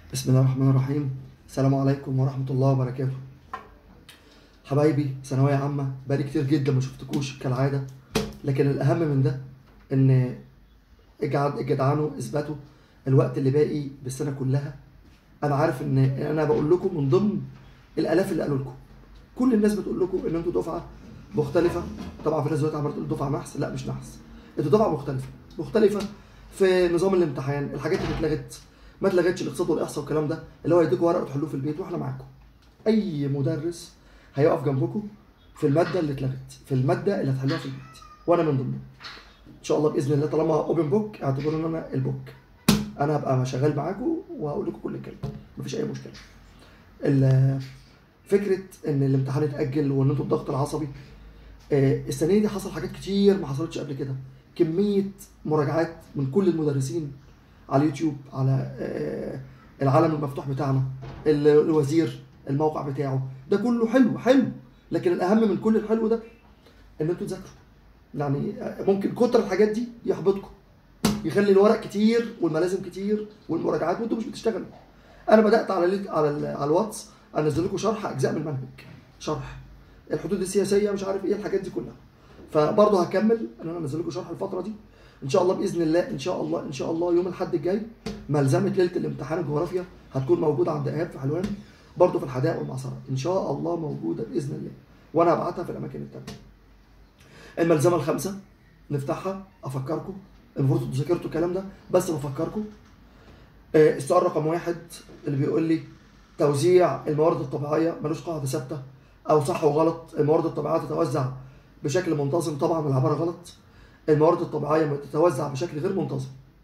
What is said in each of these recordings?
بسم الله الرحمن الرحيم. السلام عليكم ورحمة الله وبركاته. حبايبي ثانوية عامة، بقالي كتير جدا ما شفتكوش كالعادة، لكن الأهم من ده إن اجدعنوا اثبتوا الوقت اللي باقي بالسنة كلها. أنا عارف إن أنا بقول لكم من ضمن الآلاف اللي قالوا لكم، كل الناس بتقول لكم إن أنتوا دفعة مختلفة. طبعا في ناس دلوقتي عمالة تقول دفعة نحس، لا مش نحس، أنتوا دفعة مختلفة في نظام الامتحان، الحاجات اللي اتلغت ما اتلغتش، الاقتصاد والاحصاء والكلام ده اللي هو يديكوا ورق وتحلوه في البيت واحنا معاكم. اي مدرس هيقف جنبكم في الماده اللي اتلغت، في الماده اللي هتحلوها في البيت، وانا من ضمنهم ان شاء الله باذن الله. طالما اوبن بوك اعتبروا ان انا البوك، انا هبقى شغال معاكم وهقول لكم كل الكلام، مفيش اي مشكله. فكره ان الامتحان اتاجل وان انتوا الضغط العصبي، السنه دي حصل حاجات كتير ما حصلتش قبل كده. كميه مراجعات من كل المدرسين على اليوتيوب، على العالم المفتوح بتاعنا، الوزير الموقع بتاعه، ده كله حلو، لكن الاهم من كل الحلو ده ان انتوا تذاكروا. يعني ممكن كتر الحاجات دي يحبطكم، يخلي الورق كتير والملازم كتير والمراجعات وانتوا مش بتشتغلوا. انا بدات على الواتس انزل لكم شرح اجزاء من المنهج، شرح الحدود السياسيه، مش عارف ايه الحاجات دي كلها. فبرضه هكمل ان انا انزل لكم شرح الفتره دي ان شاء الله باذن الله. ان شاء الله يوم الاحد الجاي ملزمه ليله الامتحان الجغرافيا هتكون موجوده عند ايهاب في حلوان، برضه في الحدائق والمعصره ان شاء الله موجوده باذن الله، وانا هبعتها في الاماكن التانيه. الملزمه الخامسه نفتحها، افكركم المفروض ذاكرتوا الكلام ده بس بفكركم. السؤال رقم 1 اللي بيقول لي توزيع الموارد الطبيعيه ملوش قاعده ثابته، او صح وغلط. الموارد الطبيعيه تتوزع بشكل منتظم، طبعا العباره غلط. الموارد الطبيعيه تتوزع بشكل غير منتظم،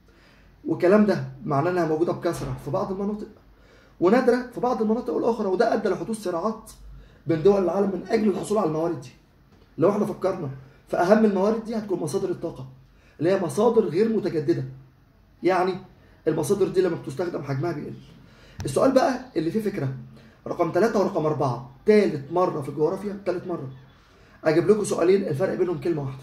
والكلام ده معناه انها موجوده بكثره في بعض المناطق ونادره في بعض المناطق الاخرى، وده ادى لحدوث صراعات بين دول العالم من اجل الحصول على الموارد دي. لو احنا فكرنا في اهم الموارد دي هتكون مصادر الطاقه اللي هي مصادر غير متجدده، يعني المصادر دي لما بتستخدم حجمها بيقل. السؤال بقى اللي فيه فكره رقم 3 ورقم 4، ثالث مره في الجغرافيا، ثالث مره اجيب لكم سؤالين الفرق بينهم كلمه واحده.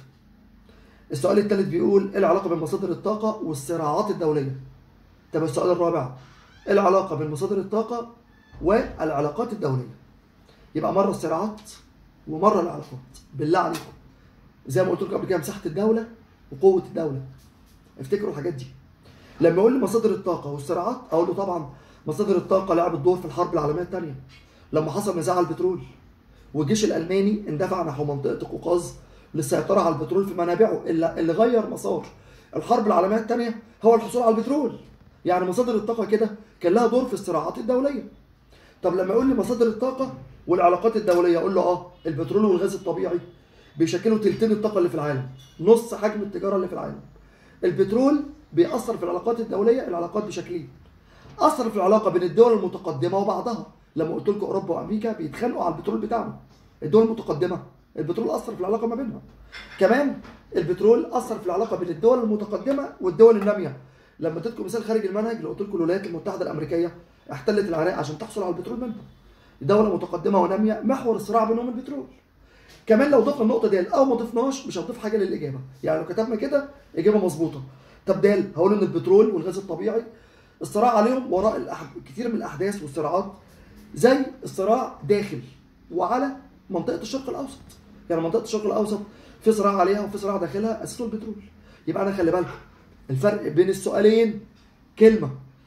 السؤال الثالث بيقول ايه العلاقه بين مصادر الطاقه والصراعات الدوليه. طب السؤال الرابع ايه العلاقه بين مصادر الطاقه والعلاقات الدوليه. يبقى مره الصراعات ومره العلاقات. بالله عليكم زي ما قلت لكم قبل كده، مساحه الدوله وقوه الدوله، افتكروا الحاجات دي. لما يقول لي مصادر الطاقه والصراعات اقول له طبعا مصادر الطاقه لعبت دور في الحرب العالميه الثانيه، لما حصل نزاع على البترول والجيش الالماني اندفع نحو منطقه قوقاز للسيطره على البترول في منابعه. اللي غير مسار الحرب العالميه الثانيه هو الحصول على البترول. يعني مصادر الطاقه كده كان لها دور في الصراعات الدوليه. طب لما يقول لي مصادر الطاقه والعلاقات الدوليه اقول له البترول والغاز الطبيعي بيشكلوا تلتين الطاقه اللي في العالم، نص حجم التجاره اللي في العالم. البترول بيأثر في العلاقات الدوليه، العلاقات بشكلين. أثر في العلاقه بين الدول المتقدمه وبعضها، لما قلت لكم اوروبا وامريكا بيتخانقوا على البترول بتاعنا، الدول المتقدمه البترول اثر في العلاقه ما بينها. كمان البترول اثر في العلاقه بين الدول المتقدمه والدول الناميه. لما اديتكم مثال خارج المنهج لو قلت لكم الولايات المتحده الامريكيه احتلت العراق عشان تحصل على البترول منها، دوله متقدمه وناميه، محور الصراع بينهم البترول. كمان لو ضفنا النقطه دي او ما ضفناش مش هنضيف حاجه للاجابه، يعني لو كتبنا كده اجابه مظبوطه. طب دال هقول ان البترول والغاز الطبيعي الصراع عليهم وراء كتير من الاحداث والصراعات، زي الصراع داخل وعلى منطقه الشرق الاوسط. يعني منطقه الشرق الاوسط في صراع عليها وفي صراع داخلها اساسه البترول. يبقى انا خلي بالكم الفرق بين السؤالين كلمه،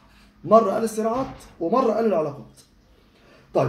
مره قال الصراعات ومره قال العلاقات. طيب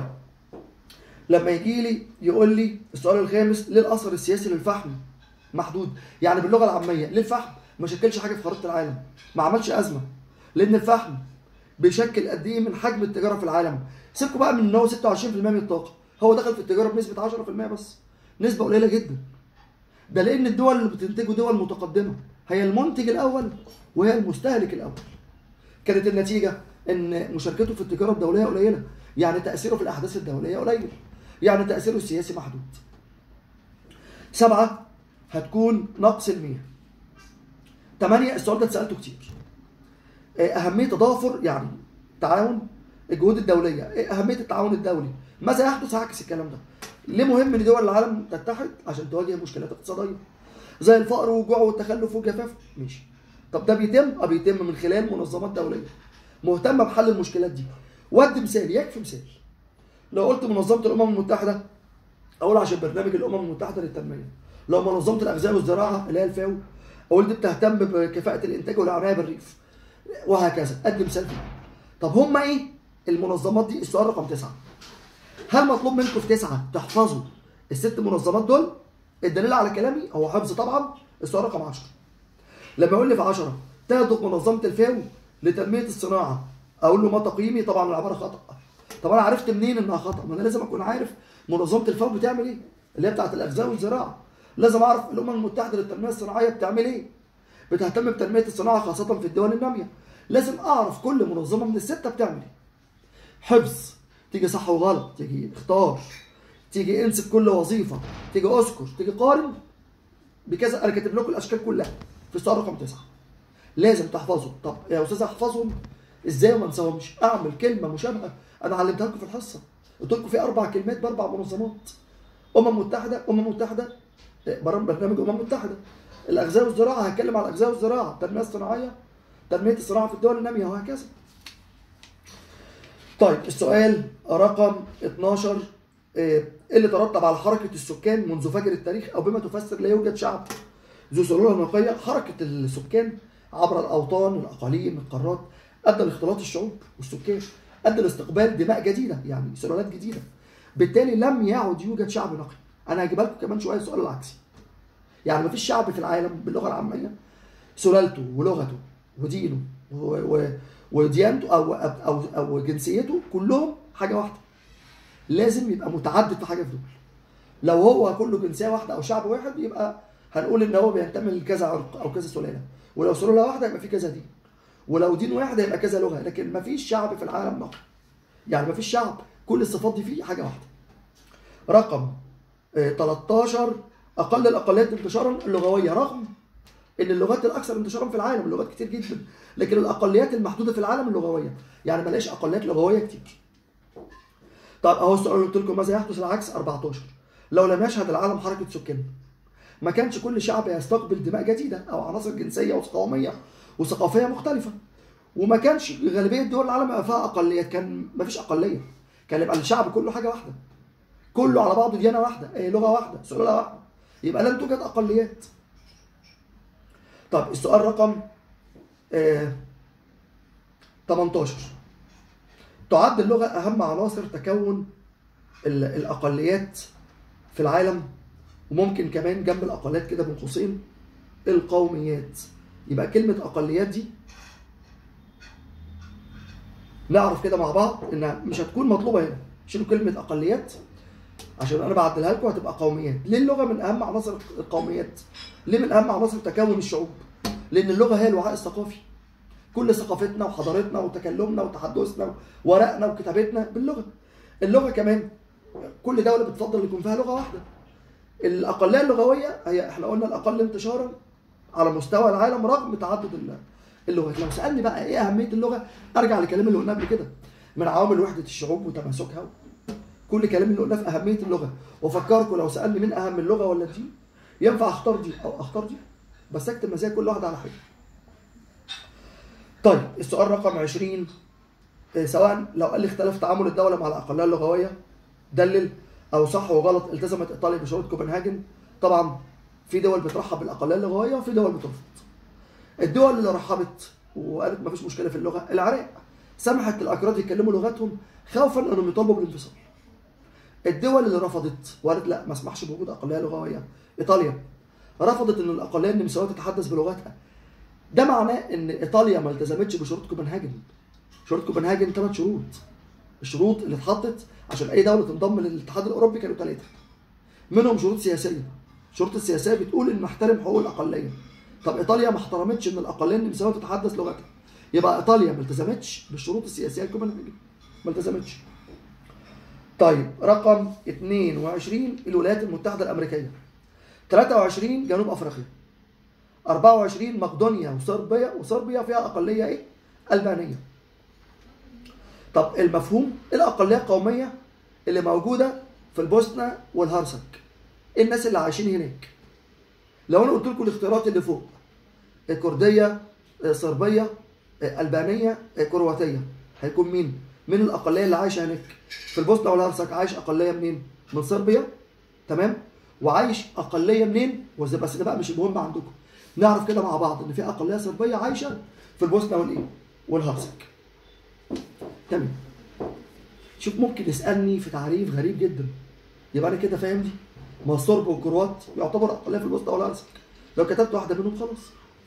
لما يجي لي يقول لي السؤال الخامس ليه الاثر السياسي للفحم محدود؟ يعني باللغه العاميه ليه الفحم ما شكلش حاجه في خريطه العالم، ما عملش ازمه؟ لان الفحم بيشكل قد ايه من حجم التجاره في العالم. سيبكم بقى من ان هو 26% من الطاقه، هو دخل في التجاره بنسبه 10% بس، نسبه قليله جدا. ده لان الدول اللي بتنتجه دول متقدمه، هي المنتج الاول وهي المستهلك الاول. كانت النتيجه ان مشاركته في التجاره الدوليه قليله، يعني تاثيره في الاحداث الدوليه قليل، يعني تاثيره السياسي محدود. 7 هتكون نقص المياه. 8 السؤال ده اتسالته كتير، اهميه تضافر يعني تعاون الجهود الدوليه، ايه اهميه التعاون الدولي؟ ماذا يحدث؟ هعكس الكلام ده. ليه مهم ان دول العالم تتحد؟ عشان تواجه مشكلات اقتصاديه زي الفقر والجوع والتخلف والجفاف. ماشي. طب ده بيتم؟ بيتم من خلال منظمات دوليه. مهتمه بحل المشكلات دي. وادي مثال، يكفي مثال. لو قلت منظمه الامم المتحده اقول عشان برنامج الامم المتحده للتنميه. لو منظمه الاغذيه والزراعه اللي هي الفاو اقول دي بتهتم بكفاءه الانتاج والعنايه بالريف، وهكذا. ادي مثال فيه. طب هم ايه المنظمات دي؟ السؤال رقم 9. هل مطلوب منكم في 9 تحفظوا ال6 منظمات دول؟ الدليل على كلامي هو حفظ طبعا. السؤال رقم 10 لما يقول لي في 10 تهدف منظمه الفاو لتنميه الصناعه، اقول له ما تقييمي؟ طبعا العباره خطا. طب انا عرفت منين انها خطا؟ ما انا لازم اكون عارف منظمه الفاو بتعمل ايه، اللي هي بتاعت الاغذيه والزراعه. لازم اعرف الامم المتحده للتنميه الصناعيه بتعمل ايه، بتهتم بتنميه الصناعه خاصه في الدول الناميه. لازم اعرف كل منظمه من ال6 بتعمل ايه. حفظ، تيجي صح وغلط، تيجي اختار، تيجي انسب كل وظيفه، تيجي اذكر، تيجي قارن بكذا. انا كاتب لكم الاشكال كلها في السؤال رقم 9. لازم تحفظهم. طب يا استاذ احفظهم ازاي وما انساهمش؟ اعمل كلمه مشابهه انا علمتها لكم في الحصه. قلت لكم في 4 كلمات ب4 منظمات: امم متحده، برنامج امم متحده. الاغذيه والزراعه هتكلم على الاغذيه والزراعه، التنميه الصناعيه، تنميه الصناعه في الدول الناميه، وهكذا. طيب السؤال رقم 12 اللي ترتب على حركه السكان منذ فجر التاريخ، او بما تفسر لا يوجد شعب ذو سلوله نقيه. حركه السكان عبر الاوطان والاقاليم القارات ادى لاختلاط الشعوب والسكان، ادى لاستقبال دماء جديده، يعني سلالات جديده. بالتالي لم يعد يوجد شعب نقي. انا هجيبها لكم كمان شويه السؤال العكسي. يعني مفيش شعب في العالم باللغه العاميه سلالته ولغته ودينه وديانته او جنسيته كلهم حاجه واحده. لازم يبقى متعدد في حاجه في دول. لو هو كله جنسيه واحده او شعب واحد يبقى هنقول ان هو بينتمي لكذا عرق او كذا سلاله، ولو سلاله واحده يبقى في كذا دين، ولو دين واحد يبقى كذا لغه. لكن مفيش شعب في العالم نقي، يعني مفيش شعب كل الصفات دي فيه حاجه واحده. رقم 13 اقل الاقليات انتشارا اللغويه. رغم ان اللغات الاكثر انتشارا في العالم اللغات كتير جدا، لكن الاقليات المحدوده في العالم اللغويه، يعني ما لاقيش اقليات لغويه كتير. طب اهو السؤال اللي قلت لكم ماذا يحدث العكس 14 لو لم يشهد العالم حركه سكان. ما كانش كل شعب يستقبل دماء جديده او عناصر جنسيه وقوميه وثقافيه مختلفه، وما كانش غالبيه دول العالم يبقى فيها اقليات. كان ما فيش اقليه، كان يبقى الشعب كله حاجه واحده، كله على بعضه ديانه واحده، لغه واحده، سلاله واحده، يبقى لن توجد اقليات. طب السؤال رقم 18 تعد اللغة أهم عناصر تكون الأقليات في العالم، وممكن كمان جنب الأقليات كده بين قوسين القوميات. يبقى كلمة أقليات دي نعرف كده مع بعض إنها مش هتكون مطلوبة هنا. شيلوا كلمة أقليات عشان أنا بعدلها لكم هتبقى قوميات. ليه اللغة من أهم عناصر القوميات؟ ليه من أهم عناصر تكون الشعوب؟ لأن اللغة هي الوعاء الثقافي. كل ثقافتنا وحضارتنا وتكلمنا وتحدثنا وورقنا وكتابتنا باللغه. اللغه كمان كل دوله بتفضل يكون فيها لغه واحده. الاقليه اللغويه هي احنا قلنا الاقل انتشارا على مستوى العالم رغم تعدد اللغات. لو سالني بقى ايه اهميه اللغه ارجع لكلام اللي قلناه قبل كده من عوامل وحده الشعوب وتماسكها. كل كلام اللي قلناه في اهميه اللغه. وافكركم لو سالني مين اهم اللغه ولا دي ينفع اختار دي او اختار دي، بس اكتب مزايا كل واحده على حاجه. طيب السؤال رقم 20 سواء لو قال لي اختلف تعامل الدولة مع الأقلية اللغوية دلل، أو صح وغلط. التزمت إيطاليا بشروط كوبنهاجن. طبعا في دول بترحب بالأقلية اللغوية وفي دول بترفض. الدول اللي رحبت وقالت مفيش مشكلة في اللغة، العراق سمحت للأكراد يتكلموا لغتهم خوفا أنهم يطالبوا بالانفصال. الدول اللي رفضت وقالت لا ما اسمحش بوجود أقلية لغوية، إيطاليا رفضت أن الأقلية النمساوية تتحدث بلغتها. ده معناه ان ايطاليا ما التزمتش بشروط كوبنهاجن. شروط كوبنهاجن 3 شروط. الشروط اللي اتحطت عشان اي دوله تنضم للاتحاد الاوروبي كانوا 3، منهم شروط سياسيه. الشروط السياسيه بتقول ان نحترم حقوق الاقليه. طب ايطاليا ما احترمتش ان الاقليه النمساويه تتحدث لغتها، يبقى ايطاليا ما التزمتش بالشروط السياسيه لكوبنهاجن، ما التزمتش. طيب رقم 22 الولايات المتحده الامريكيه، 23 جنوب افريقيا، 24 مقدونيا وصربيا فيها اقليه ايه؟ البانيه. طب المفهوم الاقليه القوميه اللي موجوده في البوسنه والهرسك، الناس اللي عايشين هناك. لو انا قلت لكم الاختيارات اللي فوق الكرديه، صربيه، البانيه كرواتيه، هيكون مين؟ من الاقليه اللي عايشه هناك في البوسنه والهرسك. عايش اقليه منين؟ من صربيا، تمام؟ وعايش اقليه منين؟ بس ده بقى مش المهم عندكم، نعرف كده مع بعض ان في اقليه صربيه عايشه في البوسنه والايه؟ والهرسك. تمام. شوف ممكن يسالني في تعريف غريب جدا، يبقى انا كده فاهم دي؟ ما الصرب والكروات يعتبر اقليه في البوسنه والهرسك، لو كتبت واحده منهم خلاص.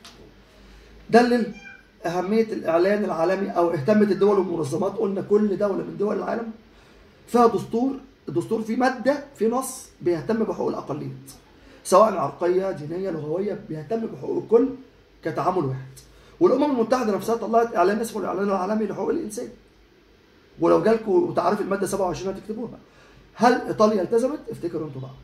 دلل اهميه الاعلان العالمي، او اهتمت الدول والمنظمات. قلنا كل دوله من دول العالم فيها دستور، الدستور فيه ماده، في نص بيهتم بحقوق الاقليات، سواء عرقيه، دينيه، لغويه، بيهتم بحقوق الكل كتعامل واحد. والامم المتحده نفسها طلعت اعلان اسمه الاعلان العالمي لحقوق الانسان، ولو جالكم تعريف الماده 27 هتكتبوها. هل ايطاليا التزمت؟ افتكروا انتوا بقى.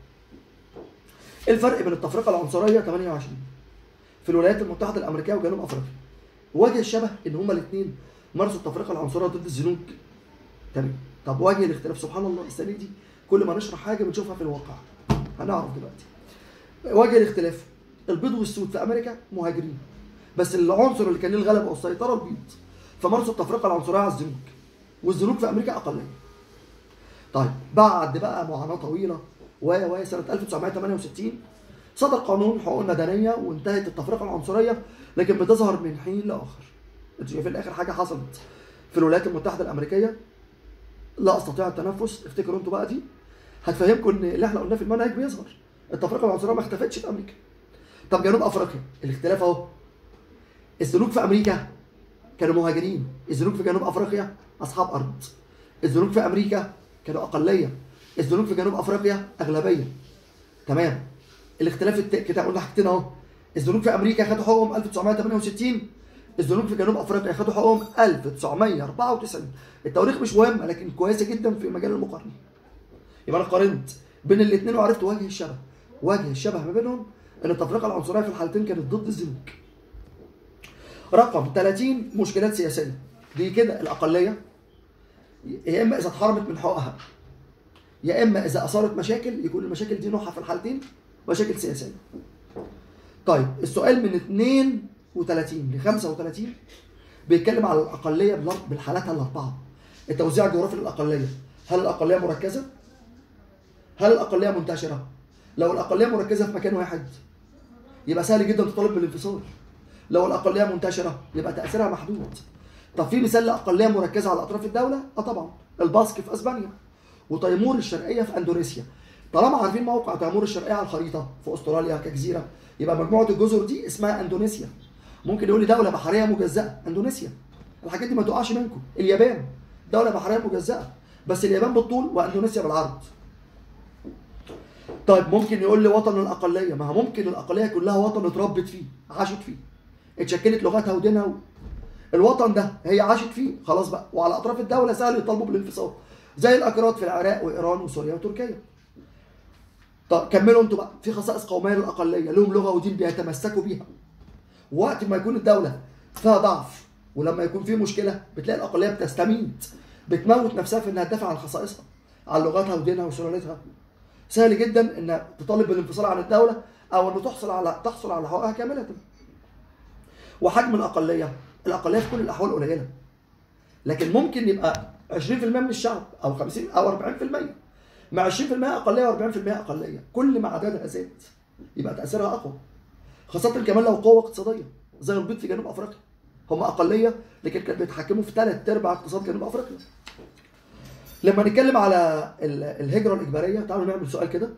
الفرق بين التفرقه العنصريه 28 في الولايات المتحده الامريكيه وجنوب افريقيا. وجه الشبه ان هما الاثنين مارسوا التفرقه العنصريه ضد الزنوج. تمام. طب وجه الاختلاف، سبحان الله السنه دي كل ما نشرح حاجه بنشوفها في الواقع، هنعرف دلوقتي. وجه الاختلاف، البيض والسود في امريكا مهاجرين، بس العنصر اللي كان له الغلبه والسيطره البيض، فمارسوا التفرقه العنصريه على الزنوج، والزنوج في امريكا اقليه. طيب بعد بقى معاناه طويله سنه 1968 صدر قانون حقوق المدنيه وانتهت التفرقه العنصريه، لكن بتظهر من حين لاخر. انتوا شايفين اخر حاجه حصلت في الولايات المتحده الامريكيه؟ لا استطيع التنفس. افتكروا انتوا بقى دي، هتفهمكم ان اللي احنا قلناه في المنهج بيظهر. التفرقه العنصريه ما اختفتش في امريكا. طب جنوب افريقيا الاختلاف اهو. الزنوج في امريكا كانوا مهاجرين، الزنوج في جنوب افريقيا اصحاب ارض. الزنوج في امريكا كانوا اقليه، الزنوج في جنوب افريقيا اغلبيه. تمام. الاختلاف كده قلنا حاجتين اهو. الزنوج في امريكا خدوا حقوقهم 1968، الزنوج في جنوب افريقيا خدوا حقوقهم 1994. التواريخ مش مهمه لكن كويسه جدا في مجال المقارنه. يبقى انا قارنت بين الاثنين وعرفت وجه الشبه. وجه الشبه ما بينهم ان التفرقه العنصريه في الحالتين كانت ضد الزنوج. رقم 30 مشكلات سياسيه. دي كده الاقليه يا اما اذا اتحرمت من حقوقها، يا اما اذا اثارت مشاكل، يكون المشاكل دي نوعها في الحالتين مشاكل سياسيه. طيب السؤال من 32 ل 35 بيتكلم على الاقليه بالحالاتها الاربعه. التوزيع الجغرافي للاقليه، هل الاقليه مركزه؟ هل الاقليه منتشره؟ لو الاقليه مركزه في مكان واحد يبقى سهل جدا تطالب بالانفصال. لو الاقليه منتشره يبقى تاثيرها محدود. طب في مثال لاقليه مركزه على اطراف الدوله؟ طبعا الباسك في اسبانيا، وتيمور الشرقيه في اندونيسيا. طالما عارفين موقع تيمور الشرقيه على الخريطه في استراليا كجزيره، يبقى مجموعه الجزر دي اسمها اندونيسيا. ممكن يقول لي دوله بحريه مجزاه، اندونيسيا. الحاجات دي ما تقعش منكم. اليابان دوله بحريه مجزاه، بس اليابان بالطول واندونيسيا بالعرض. طيب ممكن يقول لي وطن الاقليه، ما هو ممكن الاقليه كلها وطن اتربت فيه، عاشت فيه، اتشكلت لغتها ودينها، الوطن ده هي عاشت فيه خلاص بقى، وعلى اطراف الدوله سهل يطالبوا بالانفصال، زي الاكراد في العراق وايران وسوريا وتركيا. طب كملوا انتوا بقى. في خصائص قوميه للاقليه، لهم لغه ودين بيتمسكوا بيها. وقت ما يكون الدوله فيها ضعف، ولما يكون في مشكله بتلاقي الاقليه بتستميت، بتموت نفسها في انها تدافع عن خصائصها، عن لغتها ودينها وسلالتها. سهل جدا ان تطالب بالانفصال عن الدوله، او ان تحصل على حقوقها كامله. وحجم الاقليه في كل الاحوال قليله، لكن ممكن يبقى 20% من الشعب او 50 او 40%. مع 20% اقليه و40% اقليه، كل ما عددها زاد يبقى تاثيرها اقوى، خاصه كمان لو قوه اقتصاديه زي البيض في جنوب افريقيا. هم اقليه لكن كانوا بيتحكموا في 3/4 اقتصاد جنوب افريقيا. لما نتكلم على الهجره الاجباريه، تعالوا نعمل سؤال كده.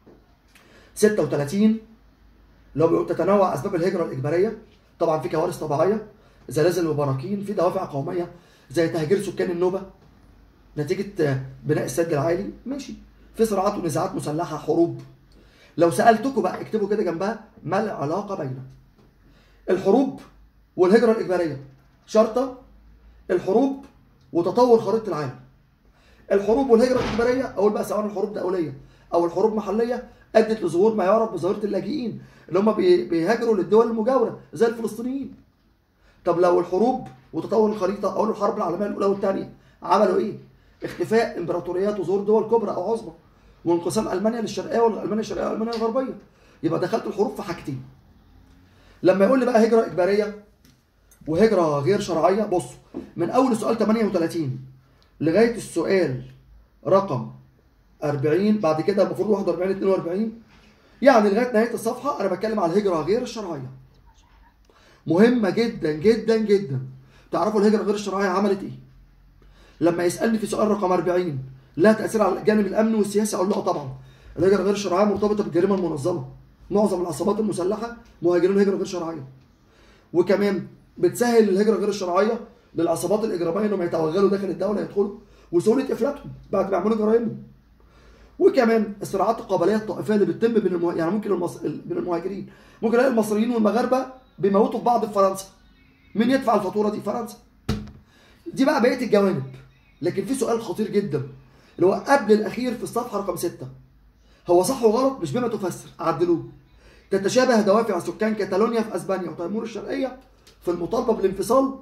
36 اللي هو بيقول تتنوع اسباب الهجره الاجباريه. طبعا في كوارث طبيعيه، زلازل وبراكين، في دوافع قوميه زي تهجير سكان النوبه نتيجه بناء السد العالي، ماشي. في صراعات ونزاعات مسلحه، حروب. لو سالتكم بقى اكتبوا كده جنبها ما العلاقه بين الحروب والهجره الاجباريه. شرطه الحروب وتطور خريطه العالم. الحروب والهجره الاجباريه، اقول بقى سواء الحروب دوليه او الحروب محليه، ادت لظهور ما يعرف بظاهره اللاجئين اللي هم بيهاجروا للدول المجاوره زي الفلسطينيين. طب لو الحروب وتطور الخريطه، اقول الحرب العالميه الاولى والثانيه عملوا ايه؟ اختفاء امبراطوريات وظهور دول كبرى او عظمى، وانقسام المانيا للشرقيه والمانيا الشرقيه والمانيا الغربيه. يبقى دخلت الحروب في حاجتين. لما يقول لي بقى هجره اجباريه، وهجره غير شرعيه. بصوا من اول السؤال 38 لغايه السؤال رقم 40، بعد كده المفروض 41 42، يعني لغايه نهايه الصفحه انا بتكلم على الهجره غير الشرعيه. مهمه جدا جدا جدا تعرفوا الهجره غير الشرعيه عملت ايه. لما يسالني في سؤال رقم 40 لها تاثير على الجانب الامني والسياسي، اقول له طبعا. الهجره غير الشرعيه مرتبطه بالجريمه المنظمه، معظم العصابات المسلحه مهاجرين هجره غير شرعيه. وكمان بتسهل الهجره غير الشرعيه للعصابات الاجراميه انهم يتوغلوا داخل الدوله، يدخلوا وسهوله افلاتهم بعد ما يعملوا جرائمهم. وكمان الصراعات القبليه الطائفيه اللي بتتم بين يعني ممكن بين المهاجرين، ممكن الاقي المصريين والمغاربه بيموتوا في بعض في فرنسا. مين يدفع الفاتوره دي؟ فرنسا. دي بقى بقيه الجوانب. لكن في سؤال خطير جدا اللي هو قبل الاخير في الصفحه رقم 6، هو صح وغلط مش بما تفسر، عدلوه. تتشابه دوافع سكان كاتالونيا في اسبانيا وتيمور الشرقيه في المطالبه بالانفصال.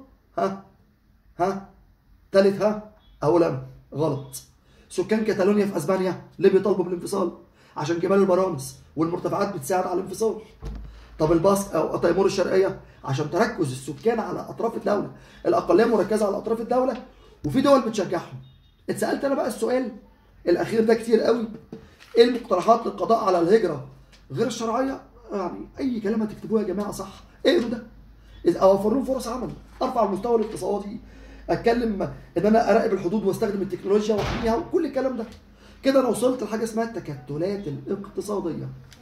تالت اولا غلط. سكان كاتالونيا في اسبانيا ليه بيطالبوا بالانفصال؟ عشان جبال البرامس والمرتفعات بتساعد على الانفصال. طب الباسك او تيمور الشرقيه عشان تركز السكان على اطراف الدوله، الاقليه مركزه على اطراف الدوله وفي دول بتشجعهم. اتسالت انا بقى السؤال الاخير ده كتير قوي، ايه المقترحات للقضاء على الهجره غير الشرعيه؟ يعني اي كلام هتكتبوه يا جماعه صح، اقروا ده. اوفر لهم فرص عمل، ارفع المستوى الاقتصادي، اتكلم ان انا اراقب الحدود واستخدم التكنولوجيا واحميها وكل الكلام ده. كده انا وصلت لحاجه اسمها التكتلات الاقتصاديه.